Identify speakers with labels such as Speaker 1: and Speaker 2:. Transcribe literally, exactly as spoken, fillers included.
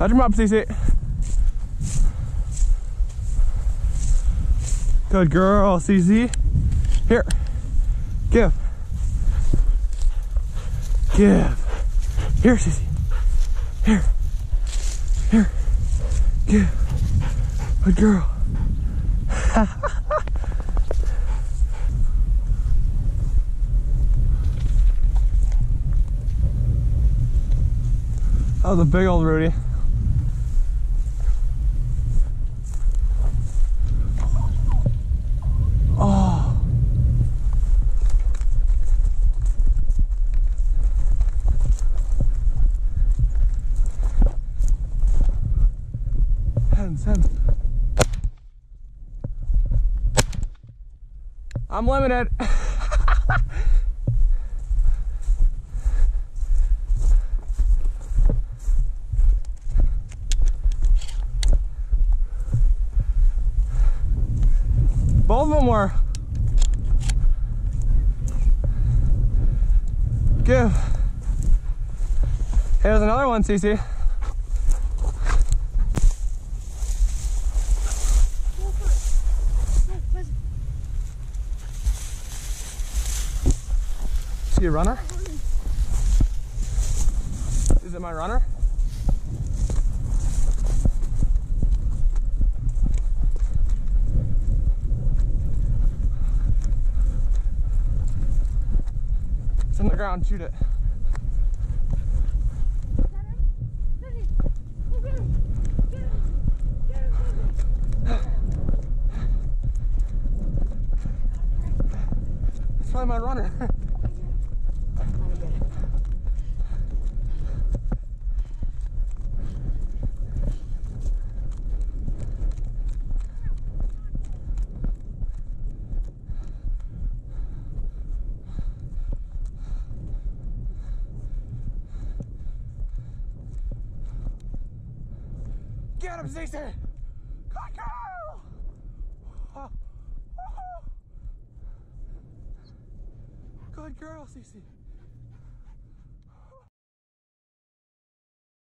Speaker 1: Touch him up, Cece. Good girl, Cece. Here. Give. Give. Here, Cece. Here. Here. Give. Good girl. That was a big old Rudy. Oh. Hens, hens. I'm limited. Both of them were. Give. Here's another one, Cece. See a runner? Is it my runner? It's on the ground, shoot it. It's probably my runner. Get him, Cece! Good girl! Oh, oh. Good girl, Cece.